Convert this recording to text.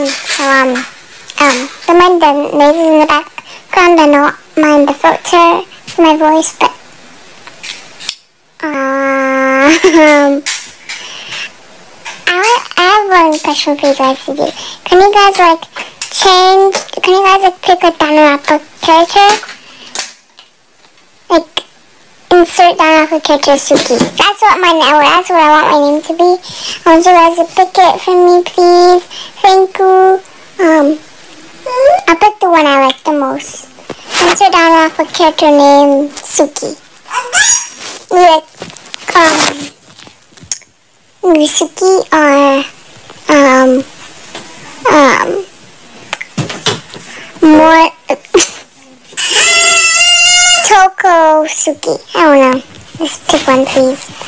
Don't mind the noises in the background. I don't mind the filter for my voice, but I have one question for you guys to do. Can you guys pick a Danganronpa character? Like, insert Danganronpa character Suki. That's what I want my name to be. I want you guys to pick it for me, please. Thank you. I'll pick the one I like the most. Insert Danganronpa character name Suki. Suki or more Toko Suki. I don't know. Just pick one, please.